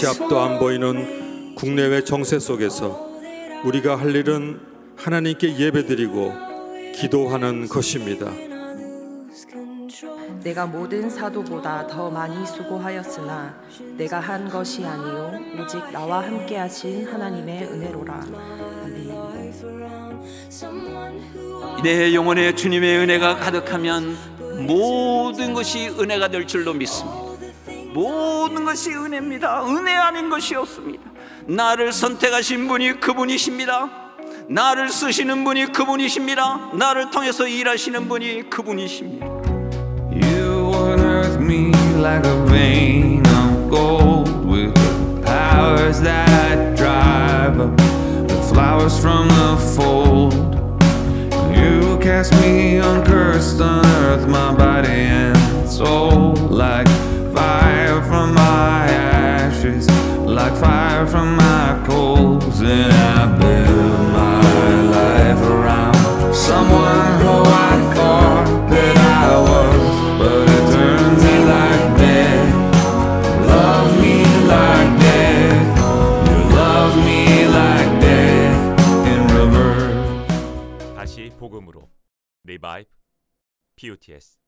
끝이 앞도 안 보이는 국내외 정세 속에서 우리가 할 일은 하나님께 예배드리고 기도하는 것입니다. 내가 모든 사도보다 더 많이 수고하였으나 내가 한 것이 아니요 오직 나와 함께 하신 하나님의 은혜로라. 아멘. 내 영혼에 주님의 은혜가 가득하면 모든 것이 은혜가 될 줄로 믿습니다. 모든 것이 은혜입니다. 은혜 아닌 것이 없습니다. 나를 선택하신 분이 그분이십니다. 나를 쓰시는 분이 그분이십니다. 나를 통해서 일하시는 분이 그분이십니다. You unearth me like a vein of gold with the powers that drive up the flowers from the fold. You cast me uncursed, unearth my body and soul like fire from my ashes, like fire from my coals. And I build my life around someone who I thought that I was, but it turns me like death. Love me like death. You love me like death in reverse. 다시 복음으로 Revive PUTS